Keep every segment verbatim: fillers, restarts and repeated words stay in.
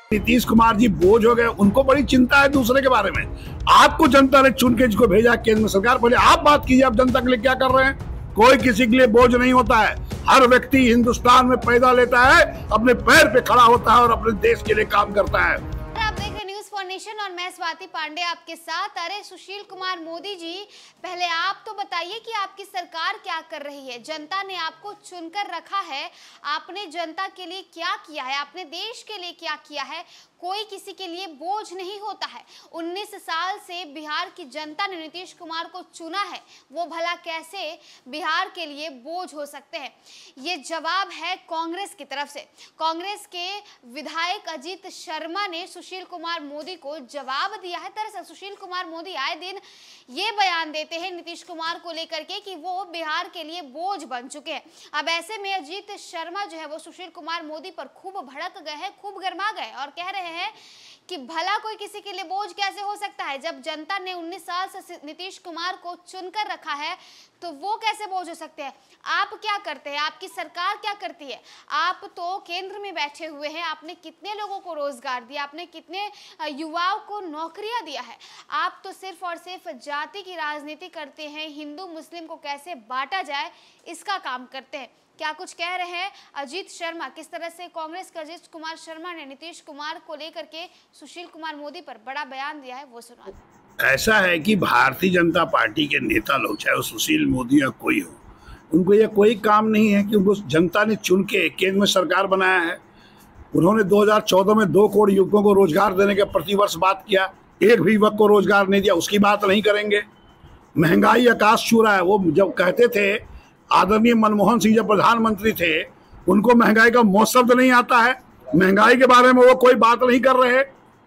नीतीश कुमार जी बोझ हो गए, उनको बड़ी चिंता है दूसरे के बारे में। आपको जनता ने चुन के जिसको भेजा केंद्र में सरकार, पहले आप बात कीजिए आप जनता के लिए क्या कर रहे हैं। कोई किसी के लिए बोझ नहीं होता है। हर व्यक्ति हिंदुस्तान में पैदा लेता है, अपने पैर पे खड़ा होता है और अपने देश के लिए काम करता है। आप देख रहे न्यूज़ फॉर नेशन और मैं स्वाति पांडे आपके साथ। अरे सुशील कुमार मोदी जी, पहले आप तो बताइए कि आपकी सरकार क्या कर रही है। जनता ने आपको चुनकर रखा है, आपने जनता के लिए क्या किया है, आपने देश के लिए क्या किया है। कोई किसी के लिए बोझ नहीं होता है। उन्नीस साल से बिहार की जनता ने नीतीश कुमार को चुना है, वो भला कैसे बिहार के लिए बोझ हो सकते हैं। ये जवाब है कांग्रेस की तरफ से। कांग्रेस के विधायक अजीत शर्मा ने सुशील कुमार मोदी को जवाब दिया है। दरअसल सुशील कुमार मोदी आए दिन ये बयान देते हैं नीतीश कुमार को लेकर के कि वो बिहार के लिए बोझ बन चुके हैं। अब ऐसे में अजीत शर्मा जो है वो सुशील कुमार मोदी पर खूब भड़क गए हैं, खूब गर्मा गए और कह रहे हैं कि भला कोई किसी के लिए बोझ कैसे हो सकता है। जब जनता ने उन्नीस साल से नीतीश कुमार को चुनकर रखा है तो वो कैसे बोझ हो सकते हैं। आप क्या करते हैं, आपकी सरकार क्या करती है। आप तो केंद्र में बैठे हुए हैं, आपने कितने लोगों को रोजगार दिया, आपने कितने युवाओं को नौकरियां दिया है। आप तो सिर्फ और सिर्फ जाति की राजनीति करते हैं, हिंदू मुस्लिम को कैसे बांटा जाए इसका काम करते हैं। क्या कुछ कह रहे हैं अजीत शर्मा, किस तरह से कांग्रेस के अजीत कुमार शर्मा ने नीतीश कुमार को लेकर के सुशील कुमार मोदी पर बड़ा बयान दिया है, वो सुना। ऐसा है कि भारतीय जनता पार्टी के नेता लोग, चाहे वो सुशील मोदी या कोई हो, उनको ये कोई काम नहीं है कि उनको जनता ने चुन के केंद्र में सरकार बनाया है। उन्होंने दो हज़ार चौदह में दो करोड़ युवकों को रोजगार देने का प्रतिवर्ष बात किया, एक भी युवक को रोजगार नहीं दिया, उसकी बात नहीं करेंगे। महंगाई आकाश छू रहा है। वो जब कहते थे, आदरणीय मनमोहन सिंह जब प्रधानमंत्री थे, उनको महंगाई का मौसम नहीं आता है, महंगाई के बारे में वो कोई बात नहीं कर रहे।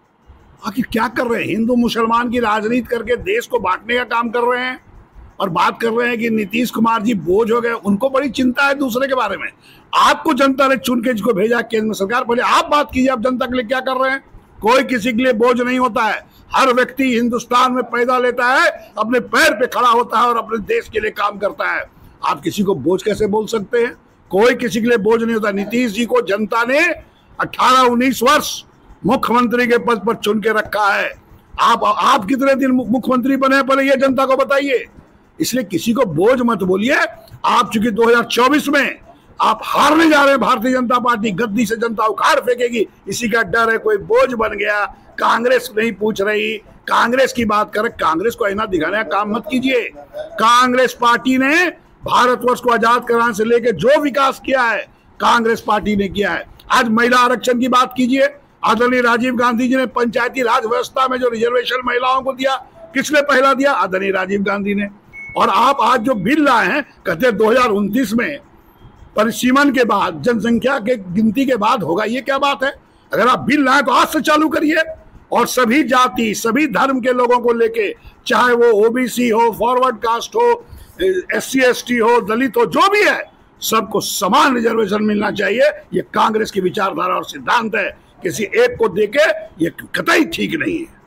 आखिर क्या कर रहे हैं, हिंदू मुसलमान की राजनीति करके देश को बांटने का काम कर रहे हैं और बात कर रहे हैं कि नीतीश कुमार जी बोझ हो गए, उनको बड़ी चिंता है दूसरे के बारे में। आपको जनता ने चुन के जिसको भेजा केंद्र में सरकार, पहले आप बात कीजिए आप जनता के लिए क्या कर रहे हैं। कोई किसी के लिए बोझ नहीं होता है। हर व्यक्ति हिंदुस्तान में पैदा लेता है, अपने पैर पे खड़ा होता है और अपने देश के लिए काम करता है। आप किसी को बोझ कैसे बोल सकते हैं। कोई किसी के लिए बोझ नहीं होता। नीतीश जी को जनता ने अठारह उन्नीस वर्ष मुख्यमंत्री के पद पर चुन के रखा है। आप आप कितने दिन मुख्यमंत्री बने पहले ये जनता को बताइए। इसलिए किसी को बोझ मत बोलिए। आप चूंकि दो हज़ार चौबीस में आप हारने जा रहे हैं, भारतीय जनता पार्टी गद्दी से जनता उखाड़ फेंकेगी, इसी का डर है। कोई बोझ बन गया, कांग्रेस नहीं पूछ रही, कांग्रेस की बात करें। कांग्रेस को आईना दिखाने का काम मत कीजिए। कांग्रेस पार्टी ने भारतवर्ष को आजाद कराने से लेकर जो विकास किया है कांग्रेस पार्टी ने किया है। आज महिला आरक्षण की बात कीजिए। आदरणीय राजीव गांधी जी ने पंचायती राज व्यवस्था में जो रिजर्वेशन महिलाओं को दिया, किसने पहला दिया? आदरणीय राजीव गांधी ने। और आप आज जो बिल लाए हैं, कहते हैं दो हज़ार उनतीस में परिसीमन के बाद, जनसंख्या के गिनती के बाद होगा। ये क्या बात है? अगर आप बिल लाए तो आज से चालू करिए और सभी जाति सभी धर्म के लोगों को लेके, चाहे वो ओबीसी हो, फॉरवर्ड कास्ट हो, एस सी एस टी हो, दलित हो, जो भी है, सबको समान रिजर्वेशन मिलना चाहिए। ये कांग्रेस की विचारधारा और सिद्धांत है। किसी एक को देके ये कतई ठीक नहीं है।